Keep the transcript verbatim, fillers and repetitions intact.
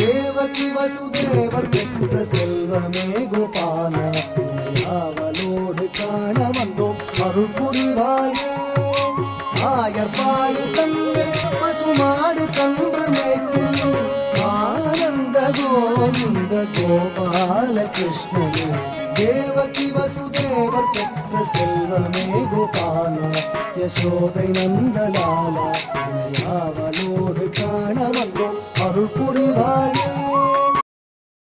தேவகி வசுதேவர் பெற்ற செல்வமே கோபால அவளோடு காண வந்தோம் அருள் புரிவாயே ஆயர் பாடு தந்தை பசுமாடு கன்று மேய்க்கும் ஆனந்த கோவிந்த கோபால கிருஷ்ணனே தேவகி வசுதேவர் பெற்ற செல்வமே கோபால யசோதை நந்தலாலா அவளோடு காண வந்தோம் அருள் புரிவாயே